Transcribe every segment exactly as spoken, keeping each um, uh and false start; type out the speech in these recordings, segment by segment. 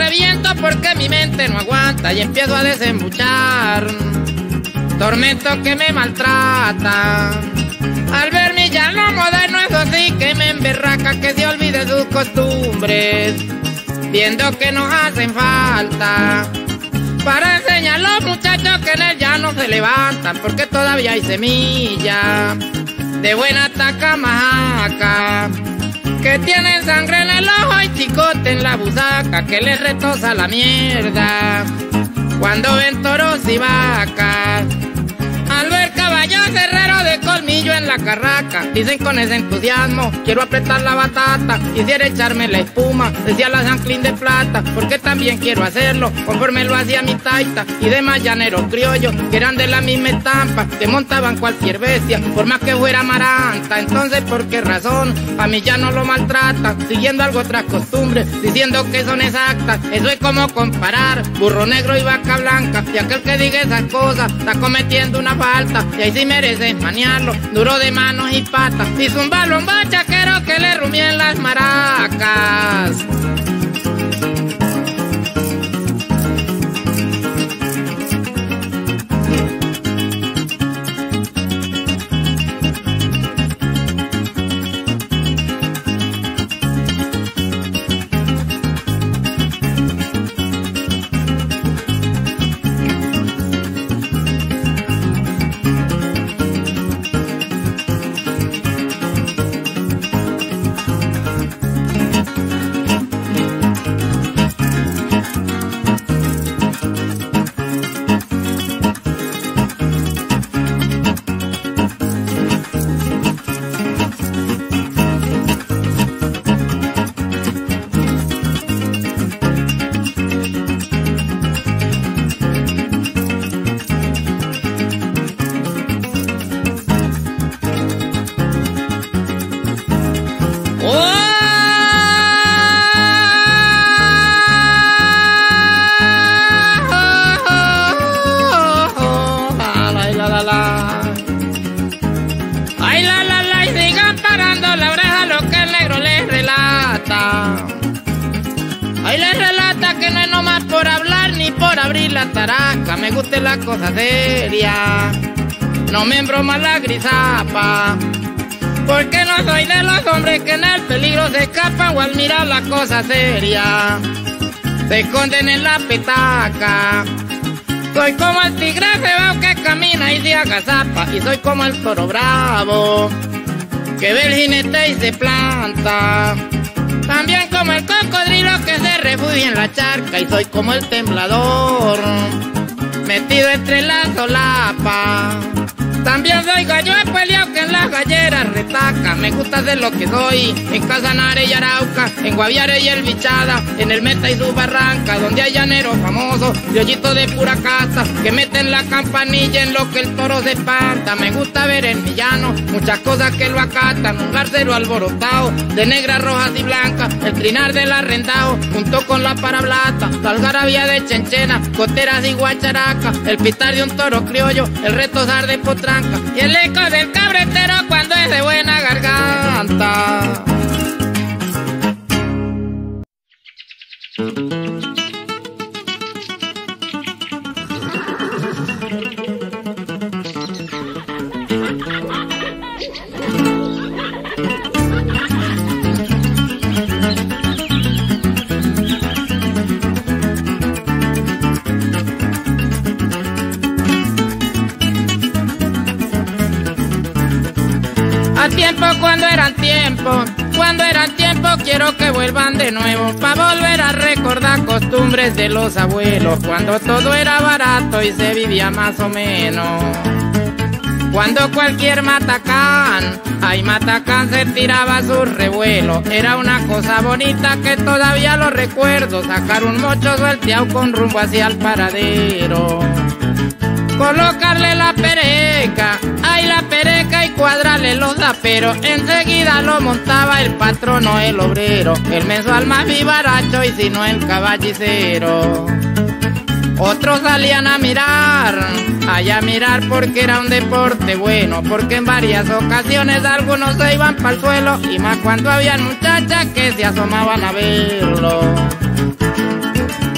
reviento porque mi mente no aguanta y empiezo a desembuchar tormento que me maltrata. Al ver mi llano moderno, eso sí que me emberraca, que se olvide sus costumbres, viendo que nos hacen falta, para enseñar a los muchachos que en el llano se levantan, porque todavía hay semilla de buena taca majaca, que tienen sangre en el ojo y chicote en la busaca, que les retosa la mierda cuando ven toros y vacas. Al ver caballos herreros de colmillo en la carraca, dicen con ese entusiasmo, quiero apretar la batata, quisiera echarme la espuma, decía la San Clean de plata, porque también quiero hacerlo, conforme lo hacía mi taita, y demás llaneros criollos, que eran de la misma estampa, que montaban cualquier bestia, por más que fuera maranta. Entonces, ¿por qué razón a mí ya no lo maltrata? Siguiendo algo otras costumbres, diciendo que son exactas. Eso es como comparar burro negro y vaca blanca, y aquel que diga esas cosas está cometiendo una falta, y ahí sí merece manearlo, duro de manos y patas, y zumbarlo a un bachaquero que le rumien las maracas. Ay, la, la, la, y sigan parando la oreja lo que el negro les relata. Ay, les relata que no es nomás por hablar ni por abrir la taraca. Me gusta la cosa seria, no me embroma la grisapa, porque no soy de los hombres que en el peligro se escapan o al mirar la cosa seria se esconden en la petaca. Soy como el tigre cebao que camina y se agazapa, y soy como el toro bravo que ve el jinete y se planta. También como el cocodrilo que se refugia en la charca, y soy como el temblador metido entre la solapa. También soy gallo de peleo que en las galleras retaca. Me gusta ser lo que soy en Casanare y Arauca, en Guaviare y El Bichada, en el Meta y su barranca, donde hay llaneros famosos, criollitos de pura casa, que meten la campanilla en lo que el toro se espanta. Me gusta ver en mi llano muchas cosas que lo acatan, un garcero alborotado de negras, rojas y blancas, el trinar del arrendado junto con la parablata, la algarabía de chenchena, coteras y guacharaca, el pitar de un toro criollo, el retozar de potranca y el eco del cabretero cuando es de buena garganta. A tiempo cuando eran tiempos, cuando eran tiempos quiero que vuelvan de nuevo, pa' volver a recordar costumbres de los abuelos, cuando todo era barato y se vivía más o menos. Cuando cualquier matacán, ay matacán se tiraba su revuelo, era una cosa bonita que todavía lo recuerdo, sacar un mocho suelteado con rumbo hacia el paradero. Colocarle la pereca, ay la pereca y cuadrarle los aperos, enseguida lo montaba el patrono, el obrero, el mensual más vivaracho y si no el caballicero. Otros salían a mirar, allá a mirar porque era un deporte bueno, porque en varias ocasiones algunos se iban pa'l suelo, y más cuando habían muchachas que se asomaban a verlo.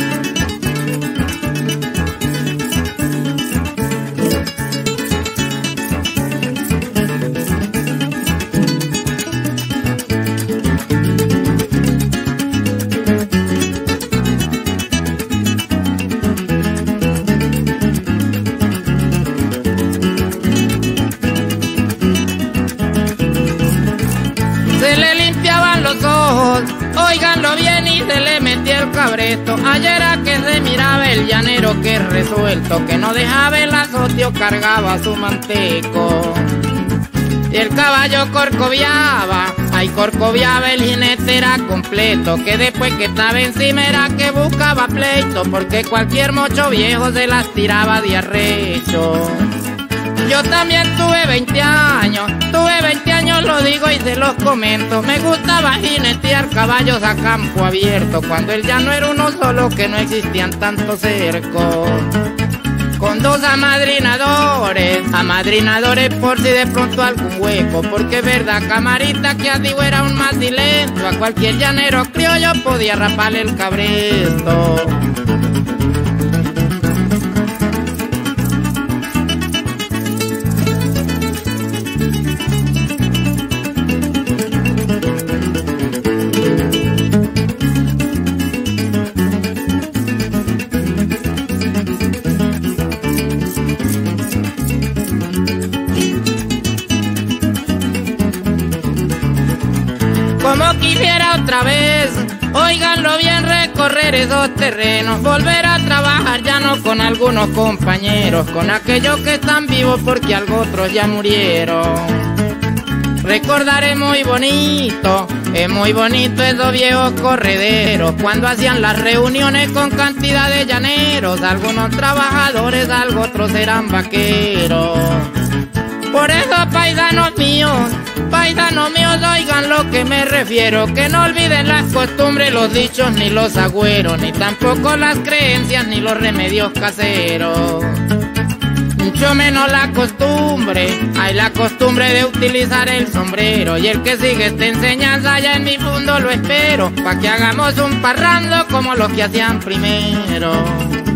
ojos, óiganlo bien y se le metió el cabresto. Ayer a que se miraba el llanero que resuelto, que no dejaba el azotio, cargaba su manteco. Y el caballo corcoviaba, ay corcoviaba, el jinete era completo, que después que estaba encima era que buscaba pleito, porque cualquier mocho viejo se las tiraba de arrecho. Yo también tuve veinte años, tuve veinte años, lo digo y se los comento. Me gustaba jinetear caballos a campo abierto, cuando el llano era uno solo, que no existían tantos cercos. Con dos amadrinadores, amadrinadores por si de pronto algún hueco, porque es verdad, camarita, que antiguo era un macilento, a cualquier llanero criollo podía raparle el cabresto. Como quisiera otra vez, óiganlo bien, recorrer esos terrenos, volver a trabajar ya no con algunos compañeros, con aquellos que están vivos porque algo otros ya murieron. Recordar es muy bonito, es muy bonito esos viejos correderos, cuando hacían las reuniones con cantidad de llaneros, algunos trabajadores, algo otros eran vaqueros. Por eso, paisanos míos, paisanos míos, oigan lo que me refiero, que no olviden las costumbres, los dichos ni los agüeros, ni tampoco las creencias ni los remedios caseros. Mucho menos la costumbre, hay la costumbre de utilizar el sombrero, y el que sigue esta enseñanza ya en mi mundo lo espero, pa' que hagamos un parrando como los que hacían primero.